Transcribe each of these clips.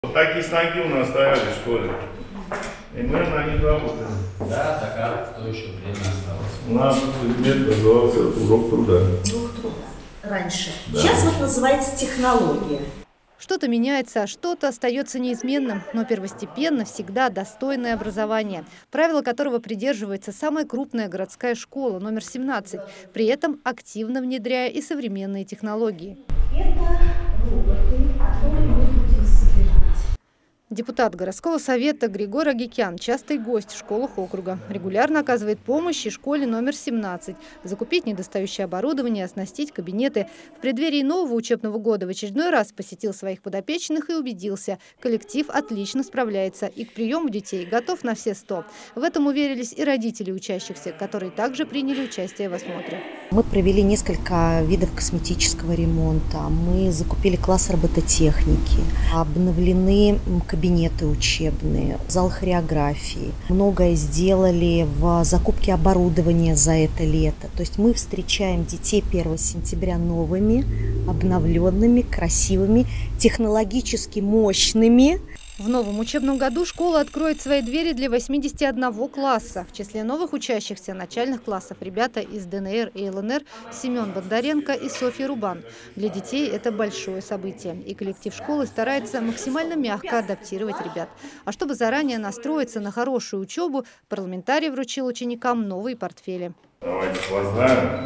Вот такие станки у нас стояли в школе. И мы на них работали. Да, так а в то еще время осталось. У нас предмет назывался урок труда. Урок труда. Раньше. Да. Сейчас вот называется технология. Что-то меняется, а что-то остается неизменным, но первостепенно всегда достойное образование, правила которого придерживается самая крупная городская школа, номер 17, при этом активно внедряя и современные технологии. Это роботы, которые мы будем собирать. Депутат городского совета Григорий Агикян – частый гость в школах округа. Регулярно оказывает помощь и школе номер 17. Закупить недостающее оборудование, оснастить кабинеты. В преддверии нового учебного года в очередной раз посетил своих подопечных и убедился – коллектив отлично справляется и к приему детей готов на все 100. В этом уверились и родители учащихся, которые также приняли участие в осмотре. Мы провели несколько видов косметического ремонта. Мы закупили класс робототехники. Обновлены кабинеты учебные, зал хореографии. Многое сделали в закупке оборудования за это лето. То есть мы встречаем детей 1 сентября новыми, обновленными, красивыми, технологически мощными. В новом учебном году школа откроет свои двери для 81 класса. В числе новых учащихся начальных классов ребята из ДНР и ЛНР Семен Бондаренко и Софья Рубан. Для детей это большое событие. И коллектив школы старается максимально мягко адаптировать ребят. А чтобы заранее настроиться на хорошую учебу, парламентарий вручил ученикам новые портфели. Давайте поздравим.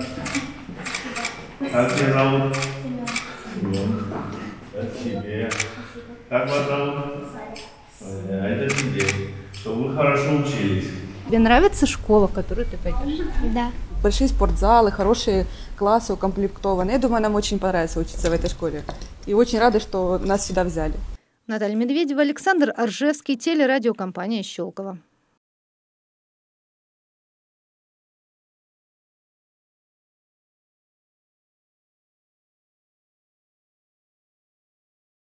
Как тебя зовут? Семен. Это тебе. Как вас зовут? А это тебе. Чтобы вы хорошо учились. Тебе нравится школа, в которую ты пойдешь? Да. Большие спортзалы, хорошие классы укомплектованы. Я думаю, нам очень понравится учиться в этой школе. И очень рады, что нас сюда взяли. Наталья Медведева, Александр Оржевский, телерадиокомпания «Щелково».